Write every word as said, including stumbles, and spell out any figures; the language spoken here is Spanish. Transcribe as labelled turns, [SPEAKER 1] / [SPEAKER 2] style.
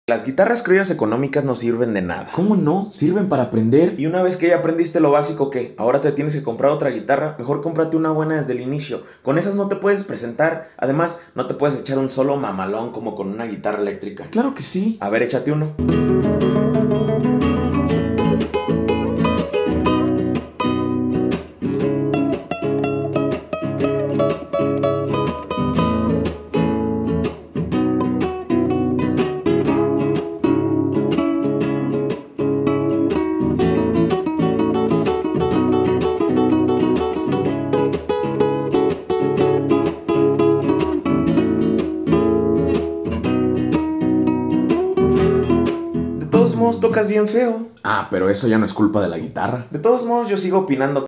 [SPEAKER 1] Las guitarras criollas económicas no sirven de nada.
[SPEAKER 2] ¿Cómo no? Sirven para aprender.
[SPEAKER 1] Y una vez que ya aprendiste lo básico, ¿qué? Ahora te tienes que comprar otra guitarra. Mejor cómprate una buena desde el inicio. Con esas no te puedes presentar. Además, no te puedes echar un solo mamalón como con una guitarra eléctrica.
[SPEAKER 2] Claro que sí.
[SPEAKER 1] A ver, échate uno. De todos modos, tocas bien feo.
[SPEAKER 2] Ah, pero eso ya no es culpa de la guitarra.
[SPEAKER 1] De todos modos, yo sigo opinando